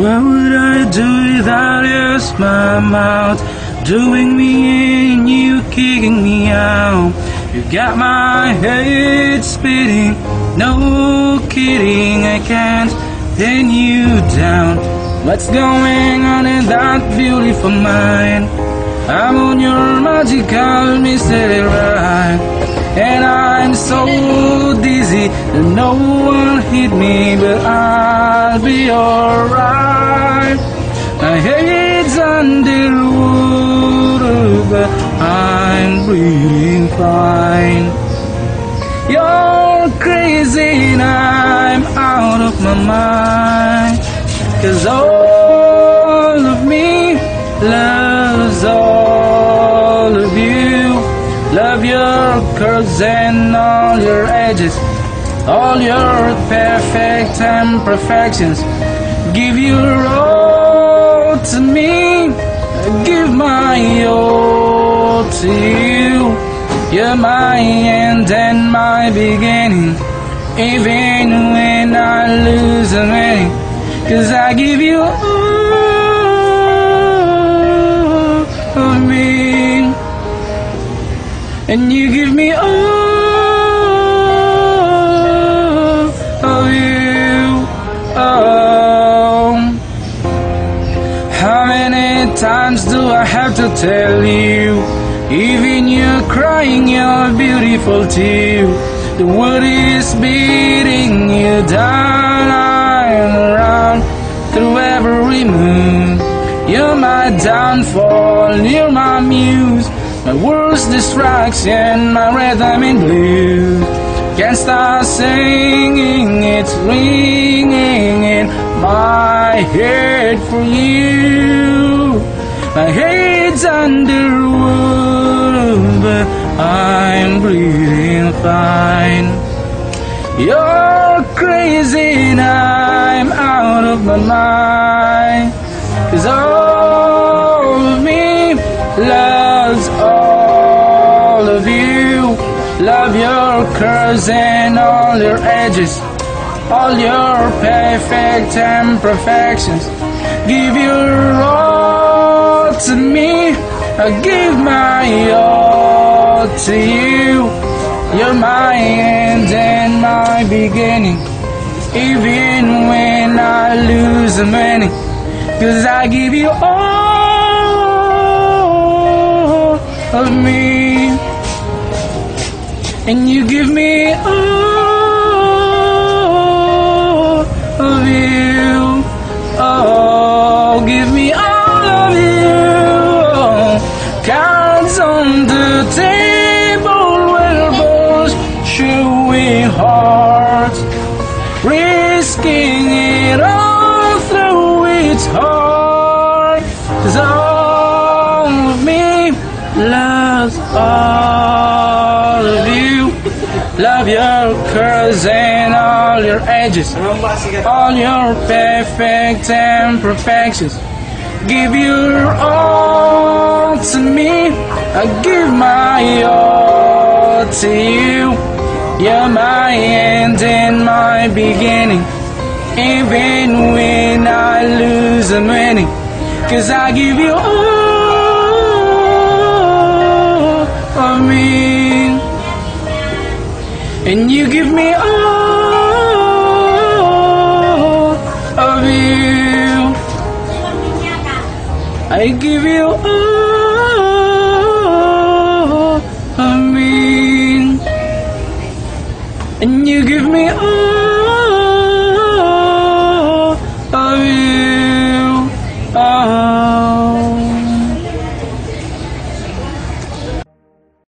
What would I do without your smart mouth? Doing me in, you kicking me out. You got my head spinning, no kidding, I can't pin you down. What's going on in that beautiful mind? I'm on your magical mystery ride, and I'm so dizzy that no one hit me, but I'll be alright. My head's underwater, but I'm breathing fine. You're crazy and I'm out of my mind, 'cause all of me loves all of you. Love your curves and all your edges, all your perfect imperfections. Give your all to me, give my all to you. You're my end and my beginning, even when I lose a many, 'cause I give you all of me, and you give me all of you. Oh, how many times do I have to tell you? Even you're crying, you're beautiful too. The world is beating you down and around through every moon. You're my downfall, you're my muse, my worst distraction, my rhythm in blues. Can't stop singing, it's ringing in my head for you. My head's underwater, but I'm breathing fine. You're crazy and I'm out of my mind, 'cause all of me loves all of you. Love your curves and all your edges, all your perfect imperfections. Give your all to me, I give my all to you. You're my end and my beginning, even when I lose a many, 'cause I give you all of me, and you give me all of you. Oh, give me all of you. Cards on the table, well, both showing hearts, risking it all through its heart. 'Cause all of me loves all of you. Love your curves and all your edges, all your perfect imperfections. Give your all to me, I give my all to you. You're my end and my beginning, even when I lose a many, 'cause I give you all of me, and you give me all of you. I give you all of me, and you give me all